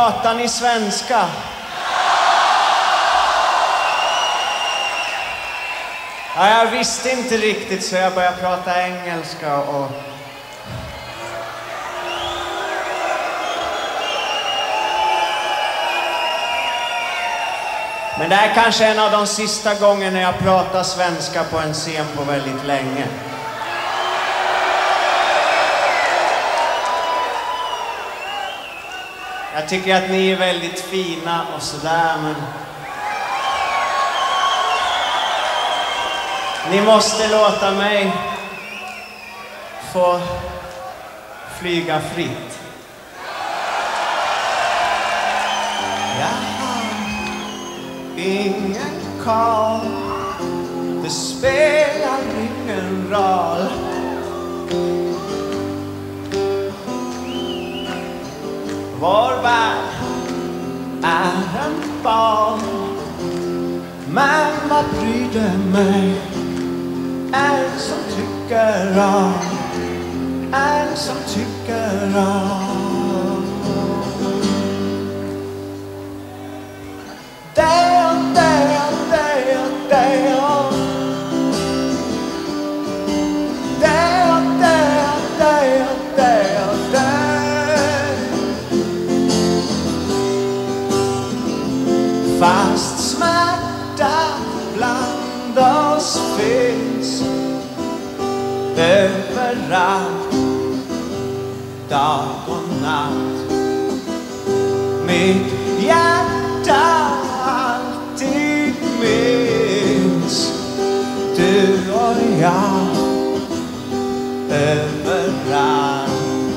pratar ni svenska? Ja, jag visste inte riktigt så jag började prata engelska och... Men det är kanske en av de sista gångerna jag pratar svenska på en scen på väldigt länge. Jag tycker att ni är väldigt fina och sådär, men... Ni måste låta mig få flyga fritt. Jag har ingen karl, det spelar ingen roll. Vår värld är en bal, men vad bryr det mig? En som tycker om, en som tycker om. Det och det och det och det och det och det och det och det och det. Fast smärta bland oss finns överallt, dag och natt. Mitt hjärta alltid minns du och jag överallt,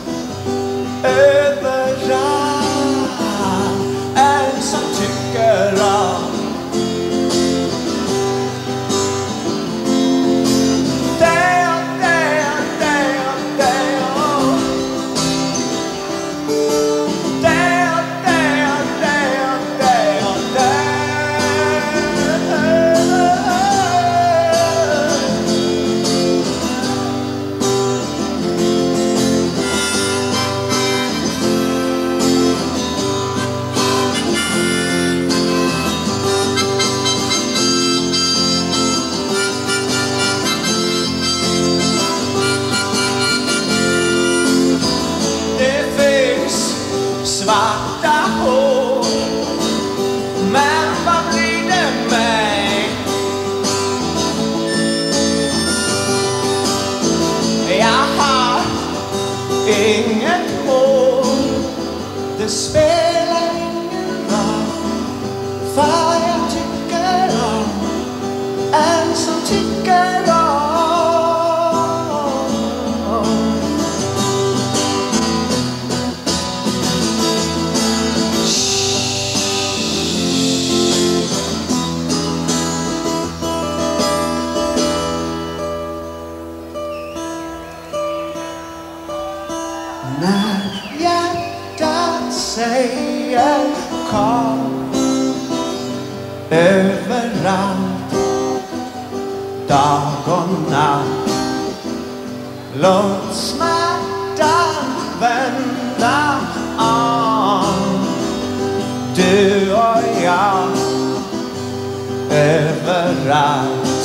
överallt. En som tycker om. Svarta hår, men vad blir det mig? Jag har inget mål, det spelar ingen roll, för jag tycker om en som tycker om. När hjärtat säger kom överallt, dag och natt. Låt smärtan vända om, du och jag överallt.